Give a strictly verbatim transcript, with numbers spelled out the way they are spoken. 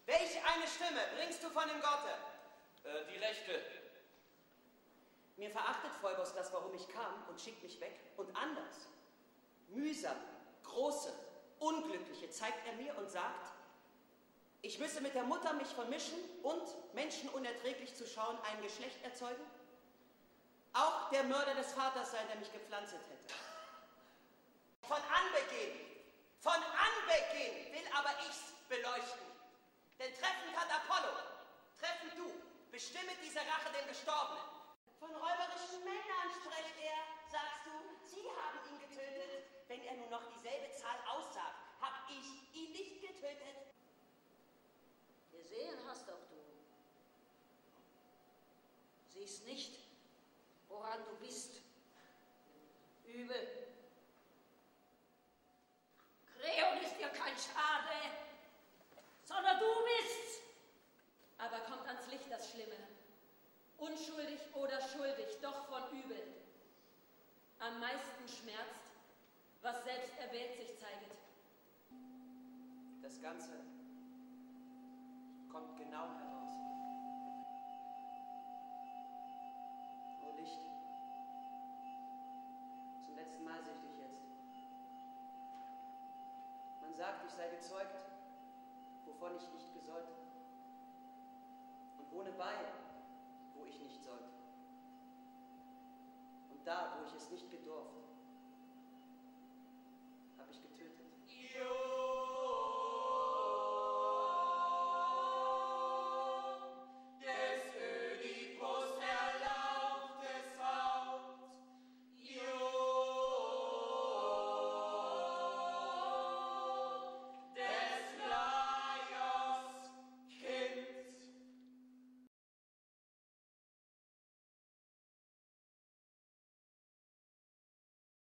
Welch eine Stimme bringst du von dem Gotte? Äh, die rechte. Mir verachtet Phoebus das, warum ich kam, und schickt mich weg. Und anders, mühsam, große, unglückliche zeigt er mir und sagt, ich müsse mit der Mutter mich vermischen und, Menschen unerträglich zu schauen, ein Geschlecht erzeugen? Auch der Mörder des Vaters sein, der mich gepflanzt hätte. Von Anbeginn, von Anbeginn will aber ich's beleuchten. Denn treffend hat Apollo, treffend du, bestimmet diese Rache dem Gestorbenen. Von räuberischen Männern spricht er, sagst du, sie haben ihn getötet. Wenn er nur noch dieselbe Zahl aussagt, hab ich ihn nicht getötet. Gesehen hast doch du. Siehst nicht, woran du bist. Übel. Kreon ist dir kein Schade, sondern du bist's. Aber kommt ans Licht das Schlimme. Unschuldig oder schuldig, doch von Übel. Am meisten schmerzt, was selbst erwählt sich zeiget. Das Ganze kommt genau heraus. Oh Licht, zum letzten Mal sehe ich dich jetzt. Man sagt, ich sei gezeugt, wovon ich nicht gesollt, und wohne bei, wo ich nicht sollte, und da, wo ich es nicht gedurft.